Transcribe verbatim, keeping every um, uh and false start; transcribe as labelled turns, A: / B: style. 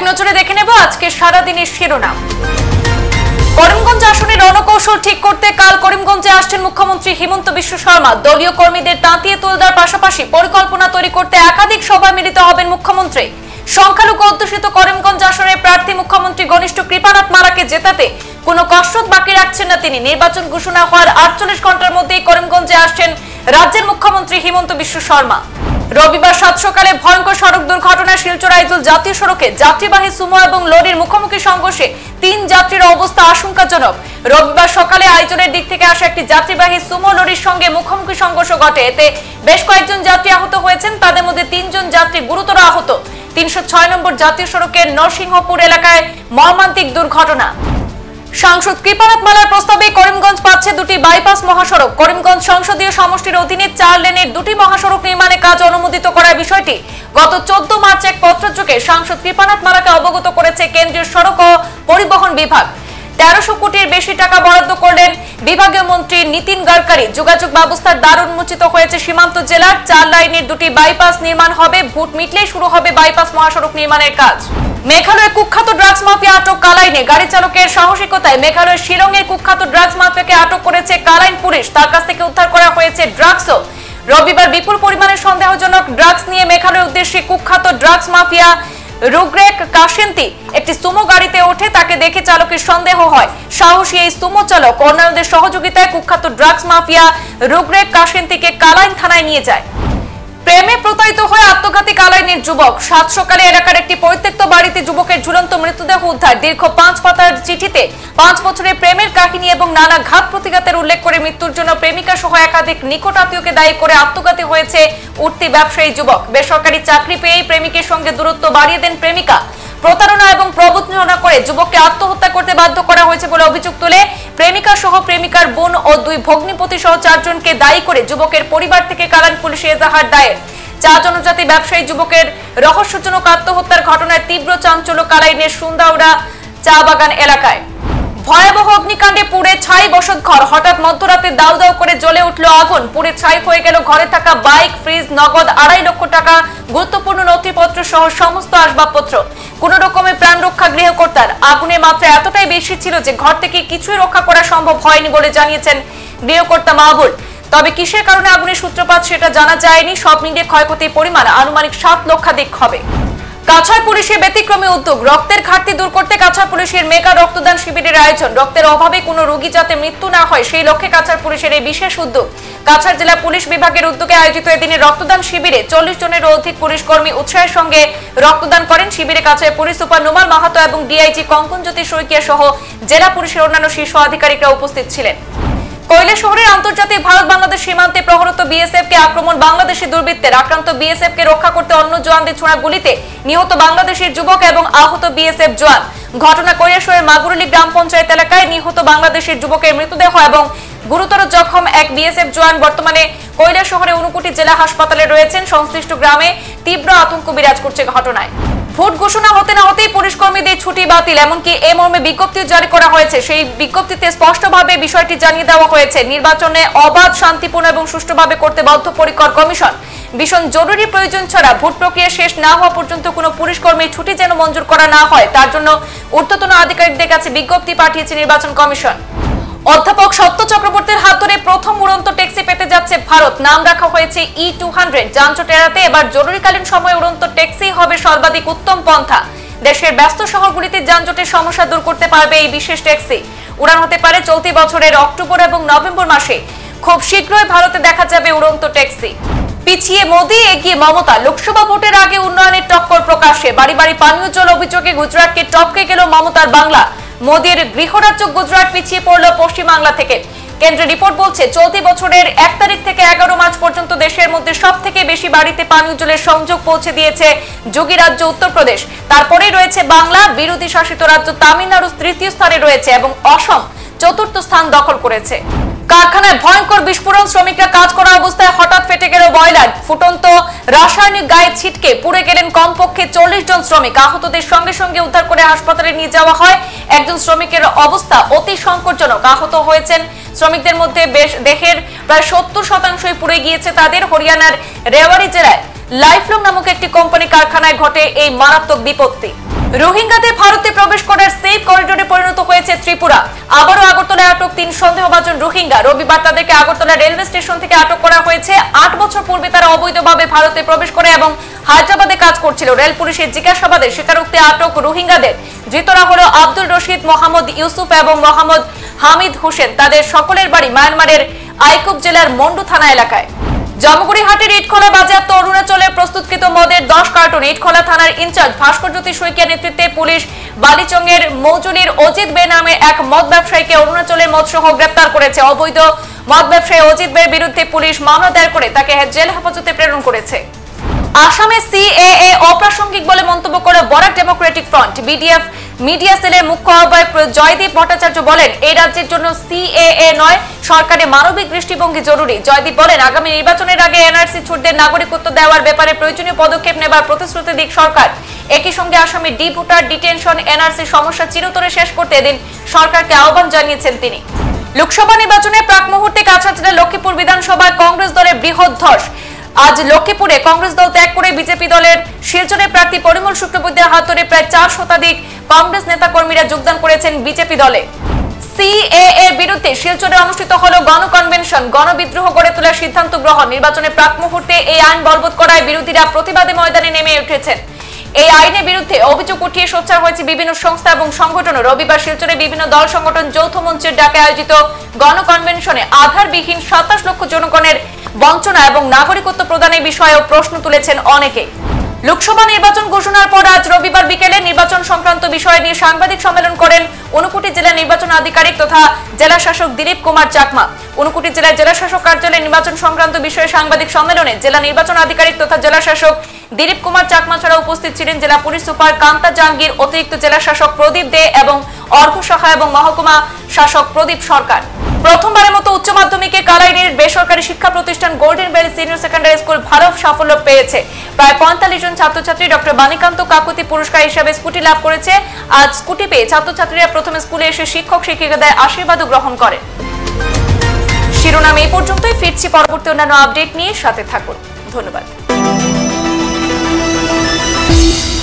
A: নজরে দেখে নেব আজকে সারা দিনের শিরোনাম। করিমগঞ্জ আসনে রণকৌশল ঠিক করতে কাল করিমগঞ্জে আসছেন মুখ্যমন্ত্রী হিমন্ত বিশ্ব শর্মা। দলীয় কর্মীদের তাঁতিয়ে তোলার পাশাপাশি পরিকল্পনা তৈরি করতে একাধিক সভায় মিলিত হবেন মুখ্যমন্ত্রী। সংখ্যালঘু অধ্যুষিত করিমগঞ্জ আসনের প্রার্থী মুখ্যমন্ত্রী ঘনিষ্ঠ কৃপানাথ মালাকে জেতাতে কোনো কসরত বাকি রাখছেন না তিনি। নির্বাচন ঘোষণা হওয়ার আটচল্লিশ ঘন্টার মধ্যেই করিমগঞ্জে আসছেন রাজ্যের মুখ্যমন্ত্রী হিমন্ত বিশ্ব শর্মা। রবিবার সাত সকালে ভয়ঙ্কর সড়ক দুর্ঘটনায় শিলচর আইজল জাতীয় সড়কে যাত্রীবাহী সুমো এবং লরির মুখোমুখি সংঘর্ষে তিন যাত্রীর অবস্থা আশঙ্কাজনক। রবিবার সকালে আইজলের দিক থেকে আসা একটি যাত্রীবাহী সুমো লরির সঙ্গে মুখোমুখি সংঘর্ষ ঘটে। এতে বেশ কয়েকজন যাত্রী আহত হয়েছেন, তাদের মধ্যে তিনজন যাত্রী গুরুতর আহত। তিনশো ছয় নম্বর জাতীয় সড়কের নরসিংহপুর এলাকায় মর্মান্তিক দুর্ঘটনা। সাংসদ কৃপানাথ মালার প্রস্তাবে করিমগঞ্জ পাচ্ছে দুটি বাইপাস মহাসড়ক। করিমগঞ্জ সংসদীয় সমষ্টির অধীনে চার লেনের দুটি মহাসড়ক নির্মাণে কাজ অনুমোদিত করার বিষয়টি গত চোদ্দ মার্চ এক পত্রযোগে সাংসদ কৃপানাথ মালাকে অবগত করেছে কেন্দ্রীয় সড়ক ও পরিবহন বিভাগ। তেরোশো কোটির বেশি টাকা বরাদ্দ করলেন বিভাগীয় মন্ত্রী নীতিন গডকরি। যোগাযোগ ব্যবস্থার দ্বার উন্মোচিত হয়েছে সীমান্ত জেলার। চার লাইনের দুটি বাইপাস নির্মাণ হবে। ভোট মিটলেই শুরু হবে বাইপাস মহাসড়ক নির্মাণের কাজ। মেঘালয়ের কুখ্যাত ড্রাগস মাফিয়া আটক কালাইনে। গাড়ি চালকের সাহসিকতায় মেঘালয়ের শিলংয়ের কুখ্যাত ড্রাগস মাফিয়াকে আটক করেছে কালাইন পুলিশ। তার কাছ থেকে উদ্ধার করা হয়েছে ড্রাগসও। রবিবার বিপুল পরিমাণে সন্দেহজনক ড্রাগস নিয়ে মেঘালয়ের উদ্দেশ্যে কুখ্যাত ড্রাগস মাফিয়া রুগ্রেক কাশেন্তি একটি সুমো গাড়িতে ওঠে। তাকে দেখে চালকের সন্দেহ হয়। সাহসী এই সুমো চালক অন্যান্যদের সহযোগিতায় কুখ্যাত ড্রাগস মাফিয়া রুগ্রেক কাশেন্তিকে কালাইন থানায় নিয়ে যায়। প্রেমে প্রতারিত হয়ে আত্মঘাতী কালাইনের যুবক। সাত সকালে এলাকার একটি পরিত্যক্ত বাড়িতে যুবকের ঝুলন্ত মৃতদেহ উদ্ধার। দীর্ঘ পাঁচ পাতার চিঠিতে পাঁচ বছরের প্রেমের কাহিনী এবং নানা ঘাত প্রতিঘাতের উল্লেখ করে মৃত্যুর জন্য প্রেমিকা সহ একাধিক নিকট আত্মীয়কে দায়ী করে আত্মঘাতী হয়েছে উঠতি ব্যবসায়ী যুবক। বেসরকারি চাকরি পেয়েই প্রেমিকের সঙ্গে দূরত্ব বাড়িয়ে দেন প্রেমিকা। প্রতারণা এবং প্রবঞ্চনা করে যুবককে আত্মহত্যা করতে বাধ্য করা হয়েছে বলে অভিযোগ তুলে প্রেমিকা সহ প্রেমিকার বোন ও দুই ভগ্নিপতি সহ চারজনকে দায়ী করে যুবকের পরিবার থেকে কালাইন পুলিশে এজাহার দায়ের। চা জনজাতি ব্যবসায়ী যুবকের রহস্যজনক আত্মহত্যার ঘটনায় তীব্র চাঞ্চল্য কালাইনের সুন্দাউড়া চা বাগান এলাকায়। ভয়াবহ অগ্নিকাণ্ডে পুড়ে ছাই বসত ঘর। হঠাৎ মধ্যরাতে দাউ দাউ করে জ্বলে উঠল আগুন। পুড়ে ছাই হয়ে গেল ঘরে থাকা বাইক, ফ্রিজ, নগদ আড়াই লক্ষ টাকা, গুরুত্বপূর্ণ নথিপত্র সহ সমস্ত আসবাবপত্র। কোন রকমের প্রাণ রক্ষা গৃহকর্তার। আগুনের মাত্রা এতটাই বেশি ছিল যে ঘর থেকে কিছুই রক্ষা করা সম্ভব হয়নি বলে জানিয়েছেন গৃহকর্তা মাহবুল। তবে কিসের কারণে আগুনের সূত্রপাত সেটা জানা যায়নি। সব মিলিয়ে ক্ষয়ক্ষতির পরিমাণ আনুমানিক সাত লক্ষাধিক হবে। কাছাড় পুলিশের ব্যতিক্রমী উদ্যোগ। রক্তের ঘাটতি দূর করতে কাছাড় পুলিশের মেগা রক্তদান শিবিরের আয়োজন। রক্তের অভাবে কোনো রোগী যাতে মৃত্যু না হয় সেই লক্ষ্যে কাছাড় পুলিশের এই বিশেষ উদ্যোগ। কাছাড় জেলা পুলিশ বিভাগের উদ্যোগে আয়োজিত এদিনে রক্তদান শিবিরে চল্লিশ জনেরও অধিক পুলিশ কর্মী উৎসাহের সঙ্গে রক্তদান করেন। শিবিরে কাছাড় পুলিশ সুপার নুমাল মাহাতো এবং ডিআইজি কঙ্কনজ্যোতি শইকিয়া সহ জেলা পুলিশের অন্যান্য শীর্ষ আধিকারিকরা উপস্থিত ছিলেন। কৈলাসহরের আন্তর্জাতিক ভারত বাংলাদেশ সীমান্তে প্রহরত বিএসএফ কে আক্রমণ। বাংলাদেশি দুর্বৃত্তের আক্রান্ত বিএসএফ কে রক্ষা করতে অন্য জওয়ানদের ছোড়া গুলিতে নিহত বাংলাদেশের যুবক এবং আহত বিএসএফ জওয়ান। ঘটনা কৈলাসহরের মাগুরুলি গ্রাম পঞ্চায়েত এলাকায়। নিহত বাংলাদেশের যুবকের মৃতদেহ এবং গুরুতর জখম এক বিএসএফ জওয়ান বর্তমানে কৈলাসহরে ঊনকোটি জেলা হাসপাতালে রয়েছেন। সংশ্লিষ্ট গ্রামে তীব্র আতঙ্ক বিরাজ করছে ঘটনায়। ভোট ঘোষণা হতে না হতেই পুলিশ কর্মীদের ছুটি বাতিল, এমনকি এ মর্মে বিজ্ঞপ্তিও জারি করা হয়েছে। সেই বিজ্ঞপ্তিতে স্পষ্টভাবে বিষয়টি জানিয়ে দেওয়া হয়েছে। নির্বাচনে অবাধ, শান্তিপূর্ণ এবং সুষ্ঠুভাবে করতে বদ্ধপরিকর কমিশন। ভীষণ জরুরি প্রয়োজন ছাড়া ভোট প্রক্রিয়া শেষ না হওয়া পর্যন্ত কোনো পুলিশ কর্মীর ছুটি যেন মঞ্জুর করা না হয়, তার জন্য ঊর্ধ্বতন আধিকারিকদের কাছে বিজ্ঞপ্তি পাঠিয়েছে নির্বাচন কমিশন। অধ্যাপক সত্য চক্রবর্তীর হাত ধরে প্রথম উড়ন্ত ট্যাক্সি পেতে যাচ্ছে ভারত। নাম রাখা হয়েছে ই টু হান্ড্রেড। যানজট এড়াতে এবার জরুরিকালীন সময়ে উড়ন্ত ট্যাক্সি হবে সর্বাধিক উত্তম পন্থা। দেশের ব্যস্ত শহরগুলিতে যানজটের সমস্যা দূর করতে পারবে এই বিশেষ ট্যাক্সি। উড়ান হতে পারে চলতি বছরের অক্টোবর এবং নভেম্বর মাসে। খুব শীঘ্রই ভারতে দেখা যাবে উড়ন্ত ট্যাক্সি। পিছিয়ে মোদি, এগিয়ে মমতা। লোকসভা ভোটের আগে উন্নয়নের টক্কর প্রকাশ্যে। বাড়ি বাড়ি পানীয় জল অভিযোগে গুজরাটকে টপকে গেল মমতার বাংলা। মোদির গৃহরাজ্য গুজরাট পিছিয়ে পড়ল পশ্চিমবাংলা থেকে। কেন্দ্রের রিপোর্ট বলছে চলতি বছরের এক তারিখ থেকে এগারো মার্চ পর্যন্ত দেশের মধ্যে সব থেকে বেশি বাড়িতে পানীয় জলের সংযোগ পৌঁছে দিয়েছে যোগী রাজ্য উত্তরপ্রদেশ। তারপরেই রয়েছে বাংলা। বিরোধী শাসিত রাজ্য তামিলনাড়ু তৃতীয় স্থানে রয়েছে এবং অসম চতুর্থ স্থান দখল করেছে। কারখানায় ভয়ঙ্কর বিস্ফোরণ। শ্রমিকরা কাজ করা অবস্থায় হঠাৎ ফেটে গেল বয়লার। ফুটন্ত রাসায়নিক গায়ে ছিটকে পুড়ে গেলেন কমপক্ষে চল্লিশ জন শ্রমিক। আহতদের সঙ্গে সঙ্গে উদ্ধার করে হাসপাতালে নিয়ে যাওয়া হয়। একজন শ্রমিকের অবস্থা অতি সংকটজনক। আহত হয়েছেন শ্রমিকদের মধ্যে বেশ দেহের প্রায় সত্তর শতাংশই পুড়ে গিয়েছে তাদের। হরিয়ানার রেওয়ারি জেলায় লাইফলং নামক একটি কোম্পানি কারখানায় ঘটে এই মারাত্মক বিপত্তি। রোহিঙ্গাদের ভারতে প্রবেশ করার সেফ করিডোরে পরিণত হয়েছে ত্রিপুরা। আবারও আগরতলায় আটক তিন সন্দেহভাজন রোহিঙ্গা। রবিবার তাদেরকে আগরতলা রেলওয়ে স্টেশন থেকে আটক করা হয়েছে। আট বছর পূর্বে তারা অবৈধভাবে ভারতে প্রবেশ করে এবং হায়দ্রাবাদে কাজ করছিল। রেল পুলিশের জিজ্ঞাসাবাদে স্বীকারোক্তি আটক রোহিঙ্গাদের ধৃতরা হলো আব্দুল রশিদ, মোহাম্মদ ইউসুফ এবং মোহাম্মদ হামিদ হোসেন। তাদের সকলের বাড়ি মায়ানমারের আইকুব জেলার মন্ডু থানা এলাকায়। জামুগুড়ি হাটের ইটখোলা বাজেয়াপ্ত অরুণাচলের প্রস্তুতকৃত মদের দশ কার্টন। ইটখোলা থানার ইনচার্জ ভাস্কর জ্যোতি শইকিয়ার নেতৃত্বে পুলিশ বালিচংয়ের মৌজুলির অজিত বে নামে এক মদ ব্যবসায়ীকে অরুণাচলের মদ সহ গ্রেপ্তার করেছে। অবৈধ মদ ব্যবসায়ী অজিত বের বিরুদ্ধে পুলিশ মামলা দায়ের করে তাকে জেল হেফাজতে প্রেরণ করেছে। আসামে সিএএ অপ্রাসঙ্গিক বলে মন্তব্য করে Barak democratic front BDF media সেলের মুখ্য আহ্বায়ক জয়দীপ ভট্টাচার্য বলেন, এই রাজ্যের জন্য সিএএ নয়, সরকারের মানবিক দৃষ্টিভঙ্গি জরুরি। জয়দীপ বলেন, আগামী নির্বাচনের আগে এনআরসি ছুটদের নাগরিকত্ব দেওয়ার ব্যাপারে প্রয়োজনীয় পদক্ষেপ নেবার প্রতিশ্রুতি দিক সরকার। একই সঙ্গে আসামের ডি ভোটার ডিটেনশন এনআরসি সমস্যা চিরতরে শেষ করতে এদিন সরকারকে আহ্বান জানিয়েছেন তিনি। লোকসভা নির্বাচনের প্রাক মুহূর্তে কাছাড় লক্ষ্মীপুর বিধানসভায় কংগ্রেস দলের বৃহৎ ধস। আজ লক্ষ্মীপুরে কংগ্রেস দল ত্যাগ করে বিজেপি দলের শিলচরের প্রার্থী পরিমল শুক্লবৈদ্যের হাত ধরে প্রায় চার শতাধিক কংগ্রেস নেতা কর্মীরা যোগদান করেছেন বিজেপি দলে। সিএএ এর বিরুদ্ধে শিলচরে অনুষ্ঠিত হলো গণকনভেনশন। গণবিদ্রোহ গড়ে তোলার সিদ্ধান্ত গ্রহণ। নির্বাচনের প্রাক মুহূর্তে এই আইন বলবৎ করায় বিরোধীরা প্রতিবাদে ময়দানে নেমে উঠেছেন। এই আইনের বিরুদ্ধে অভিযোগ উঠিয়ে সোচ্চার হয়েছে বিভিন্ন সংস্থা এবং সংগঠন। রবিবার শিলচরে বিভিন্ন দল সংগঠন যৌথ মঞ্চের ডাকে আয়োজিত গণকনভেনশনে আধারবিহীন সাতাশ লক্ষ জনগণের বঞ্চনা এবং নাগরিকত্ব প্রদানের বিষয়েও প্রশ্ন তুলেছেন অনেকে। লোকসভা নির্বাচন ঘোষণার পর আজ রবিবার বিকেলে নির্বাচন সংক্রান্ত বিষয় নিয়ে সাংবাদিক সম্মেলন করেন ঊনকোটি জেলা নির্বাচন আধিকারিক তথা জেলা শাসক দিলীপ কুমার চাকমা। ঊনকোটি জেলার জেলা শাসক কার্যালয়ে নির্বাচন সংক্রান্ত বিষয়ে সাংবাদিক সম্মেলনে জেলা নির্বাচন আধিকারিক তথা জেলা শাসক দিলীপ কুমার চাকমা ছাড়া উপস্থিত ছিলেন জেলা পুলিশ সুপার কান্তা জাহাঙ্গীর, অতিরিক্ত জেলা শাসক প্রদীপ দে এবং অর্ঘ শাখা এবং মহকুমা শাসক প্রদীপ সরকার। প্রথমবারের মতো উচ্চ মাধ্যমিকে কালাইনের বেসরকারি শিক্ষা প্রতিষ্ঠান golden bell senior secondary school ভালো সাফল্য পেয়েছে। প্রায় পঁয়তাল্লিশ জন ছাত্রছাত্রী ডক্টর বাণীকান্ত কাকুতি পুরস্কার হিসেবে স্কুটি লাভ করেছে। আজ স্কুটি পেয়ে ছাত্রছাত্রীরা প্রথমে স্কুলে এসে শিক্ষক শিক্ষিকাদের আশীর্বাদও গ্রহণ করেন। শিরোনাম এই পর্যন্তই। ফিরছি পরবর্তী অন্যান্য আপডেট নিয়ে, সাথে থাকুন। ধন্যবাদ।